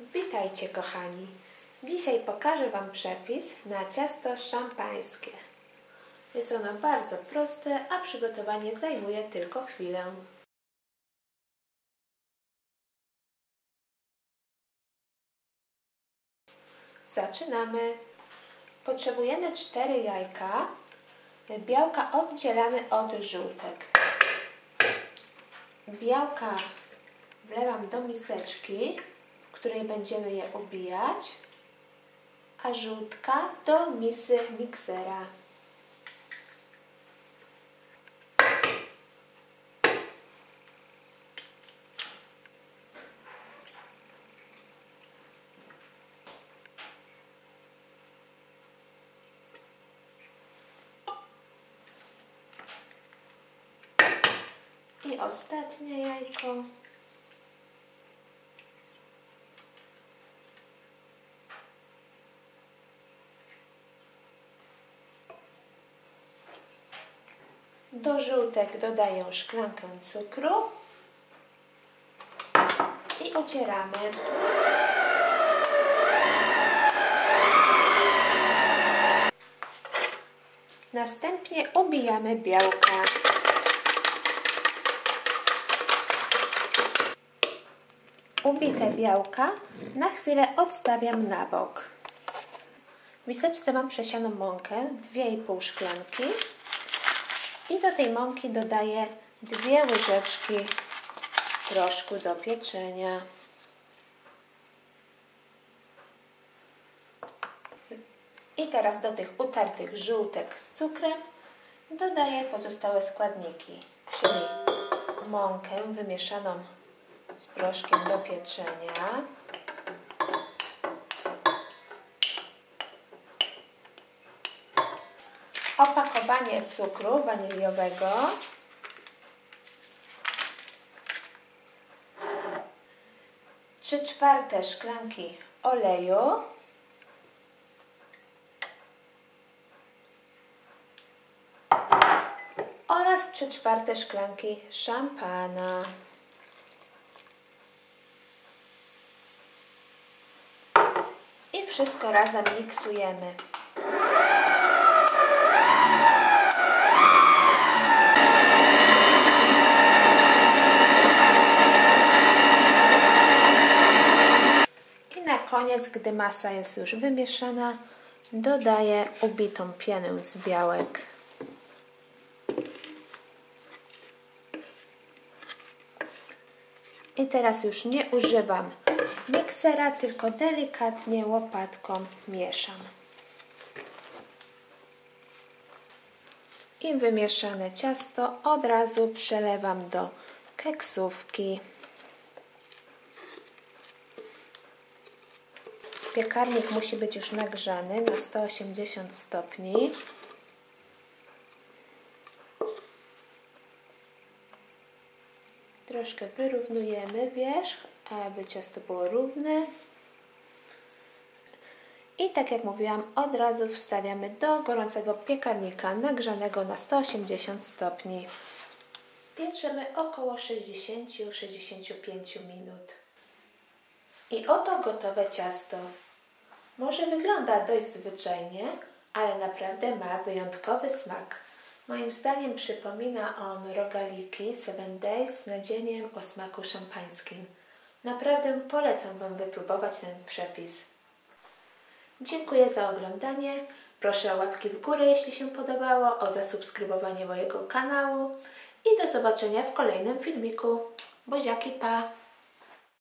Witajcie kochani! Dzisiaj pokażę Wam przepis na ciasto szampańskie. Jest ono bardzo proste, a przygotowanie zajmuje tylko chwilę. Zaczynamy. Potrzebujemy 4 jajka. Białka oddzielamy od żółtek. Białka wlewam do miseczki, w której będziemy je ubijać, a żółtka do misy miksera. I ostatnie jajko. Do żółtek dodaję szklankę cukru i ocieramy. Następnie ubijamy białka. Ubite białka na chwilę odstawiam na bok. W miseczce mam przesianą mąkę, 2,5 szklanki. I do tej mąki dodaję 2 łyżeczki proszku do pieczenia. I teraz do tych utartych żółtek z cukrem dodaję pozostałe składniki, czyli mąkę wymieszaną z proszkiem do pieczenia, opakowanie cukru waniliowego, trzy czwarte szklanki oleju oraz 3/4 szklanki szampana. I wszystko razem miksujemy. Na koniec, gdy masa jest już wymieszana, dodaję ubitą pianę z białek. I teraz już nie używam miksera, tylko delikatnie łopatką mieszam. I wymieszane ciasto od razu przelewam do keksówki. Piekarnik musi być już nagrzany na 180 stopni. Troszkę wyrównujemy wierzch, aby ciasto było równe. I tak jak mówiłam, od razu wstawiamy do gorącego piekarnika nagrzanego na 180 stopni. Pieczemy około 60-65 minut. I oto gotowe ciasto. Może wygląda dość zwyczajnie, ale naprawdę ma wyjątkowy smak. Moim zdaniem przypomina on rogaliki 7 Days z nadzieniem o smaku szampańskim. Naprawdę polecam Wam wypróbować ten przepis. Dziękuję za oglądanie. Proszę o łapki w górę, jeśli się podobało, o zasubskrybowanie mojego kanału i do zobaczenia w kolejnym filmiku. Buziaki, pa!